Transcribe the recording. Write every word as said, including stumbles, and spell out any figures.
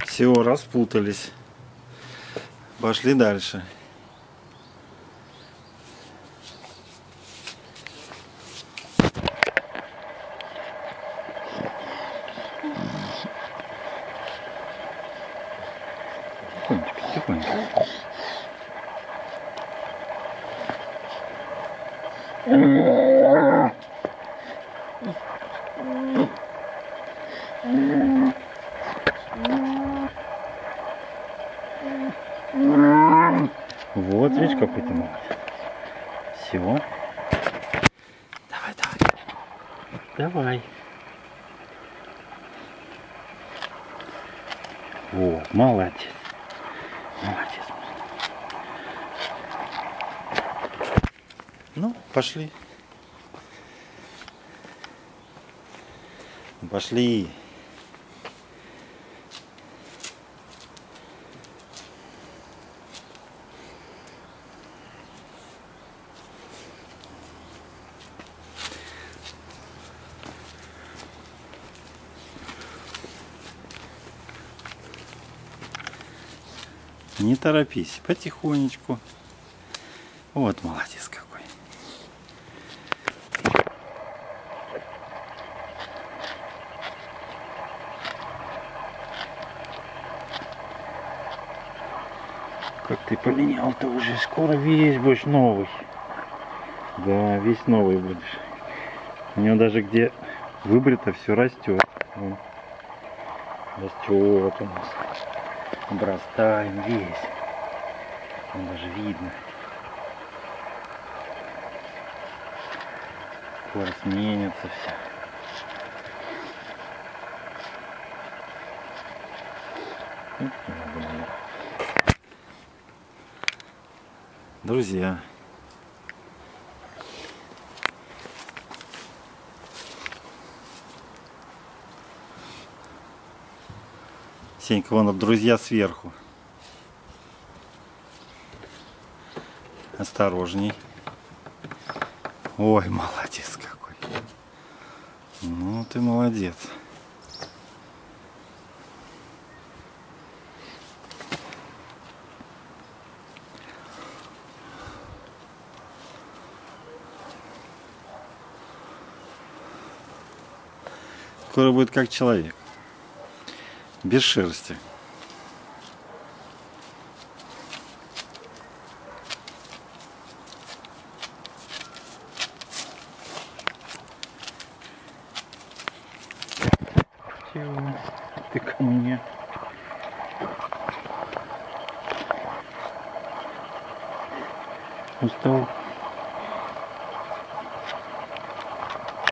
Все, распутались. Пошли дальше. Тихонечко, тихонечко. Вот, видишь, какой ты молодец. Все. Давай, давай. Давай. Вот, молодец. Молодец. Ну, пошли. Пошли. Не торопись, потихонечку. Вот молодец какой. Как ты полинял-то уже, скоро весь будешь новый. Да, весь новый будешь. У него даже где выбрито все растет. Вон. Растет у нас. Обрастаем весь. Там даже видно. Скоро сменится все. Друзья, Сенька, вон, друзья сверху. Осторожней. Ой, молодец какой. Ну, ты молодец. Скоро будет как человек. Без шерсти. Чего? Ты ко мне. Устал?